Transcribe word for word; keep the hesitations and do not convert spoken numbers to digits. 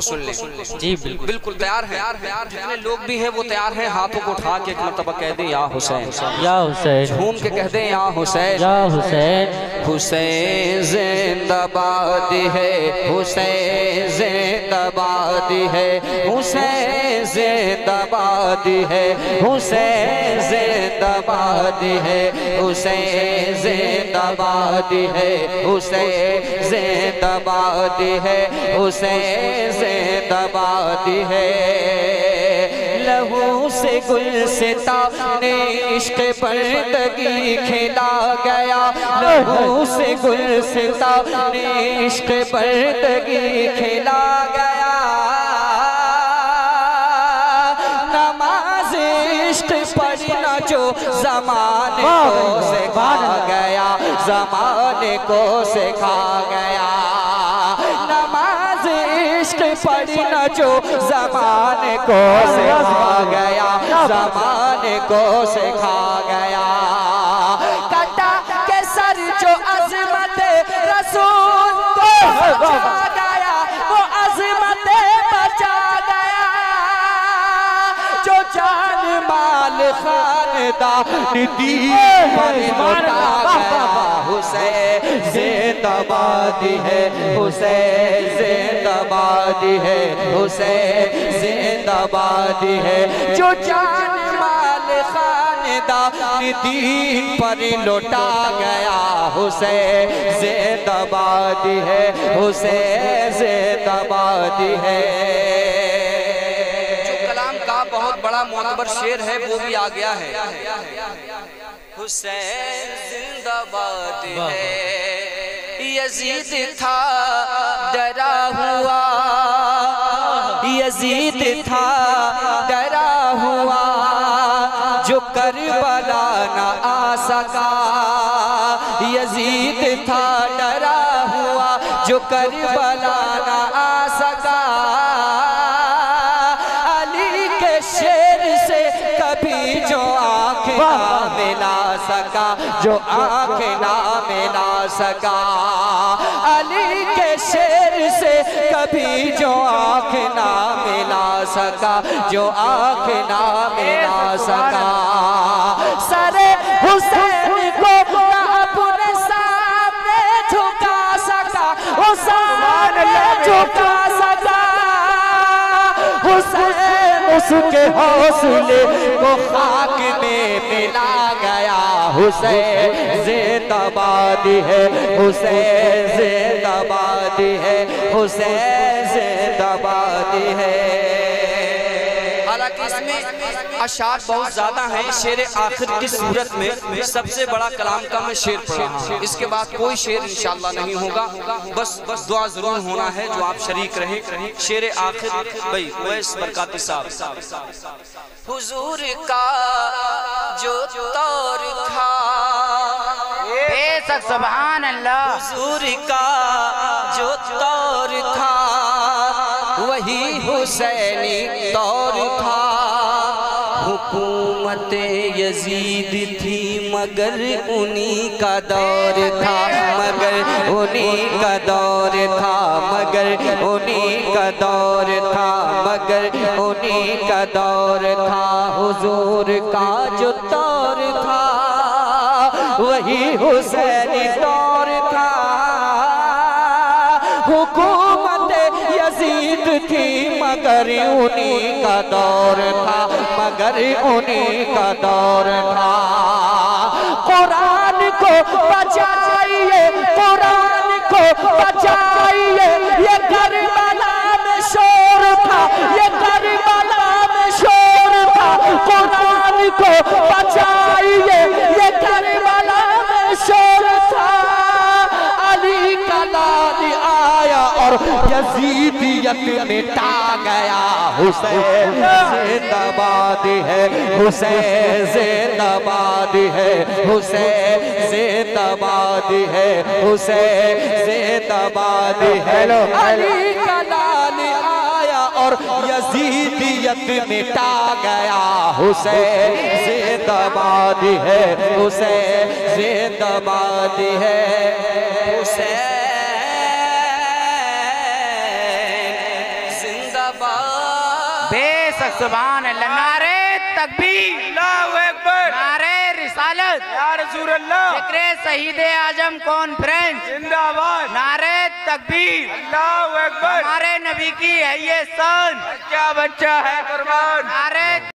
सुन ले जी बिल्कुल बिल्कुल तैयार है। जितने लोग भी हैं वो तैयार हैं, हाथों को उठा के एक मरतबा कह दें या हुसैन, या हुसैन, झूम के कह दें या हुसैन, या हुसैन। हुसैन जिंदाबाद है, हुसैन जिंदाबाद है, हुसैन जिंदाबाद है, हुसैन जिंदाबाद है, हुसैन जिंदाबाद है, हुसैन जिंदाबाद है, हुसैन जिंदाबाद है। लहू से गुलसिता ने इश्क बंदगी खिला गया, लहू से गुलसिता ने इश्क बंदगी खिला गया। नमाज इश्क पढ़ना जो ज़माने को सिखा गया, ज़माने को सिखा गया। नमाज इश्क पढ़ना जो ज़माने को सिखा गया, ज़माने को सिखा गया। कटा के सर जो अज़मत रसूल को बचा गया, वो अज़मत बचा गया। जो जान माल खानदान दी पर लौटा गया, हुसैन जिंदाबाद है, हुसैन जिंदाबाद है, हुसैन जिंदाबाद है। जो जान माल खानदान दीन पर लौटा गया, हुसैन जिंदाबाद है, हुसैन जिंदाबाद है। जो कलाम का बहुत बड़ा मोतबर शेर है वो भी आ गया है। हुसैन जिंदाबाद है। यजीद था डरा हुआ, यजीद था डरा हुआ, जो करबला न आ सका। यजीद था डरा हुआ, जो करबला न आ सका। अली के शेर से कभी जो आँख ना मिला सका, जो आँख ना मिला सका। अली के शेर से कभी जो आँख ना मिला सका, जो आँख ना मिला सका। सरे हुसैन को ना अपने सामने झुका सका, वो सामने झुका सका। हुसैन उसके हौसले को खाक में मिला गया, हुसैन जिंदाबाद है, हुसैन जिंदाबाद है, हुसैन जिंदाबाद है। हालांकि इसमें अशार बहुत ज्यादा हैं, शेर आखिर की सूरत में सबसे बड़ा कलाम का मैं शेर पढ़ा हूं। इसके बाद कोई शेर इंशाअल्लाह नहीं होगा, बस बस दुआ जरूर होना है जो आप शरीक रहे। शेर आखिर भाई वैस बरकाती साहब। हुजूर का जो तौर था, बेशक सुभान अल्लाह। हुजूर का जो तौर था वही हुसैनी तौर था। हुकूमत यजीद थी मगर उन्हीं का दौर था, मगर उन्हीं का दौर था, मगर उन्हीं का दौर था, मगर उन्हीं का दौर था। हुजूर का जो दौर था वही हुसैनी दौर था। हुकूमत यजीद थी मगर उन्हीं का दौर था, मगर उन्हीं का दौर था। कुरान को बचाइए, कुरान को बचाइए, ये करबला में शोर था, ये करबला में शोर था। कुरान को बचाइए, ये करबला में शोर था। अली का लाल आया और यजीदियत मिटा गया, हुसैन जिंदाबाद है, हुसैन जिंदाबाद है, हुसैन जिंदाबाद है, हुसैन जिंदाबाद है। अली का लाल आया और यजीदियत मिटा गया, हुसैन जिंदाबाद है, हुसैन जिंदाबाद है, हुसैन ज़बान। बेशक सुभान अल्लाह। नारे तकबीर, अल्लाहु अकबर, नारे रिसालत, या रसूल अल्लाह, जिक्रे शहीद आजम कॉन्फ्रेंस जिंदाबाद, नारे तकबीर, अल्लाहु अकबर, हमारे नबी की है ये शान, क्या बच्चा है कुर्बान, नारे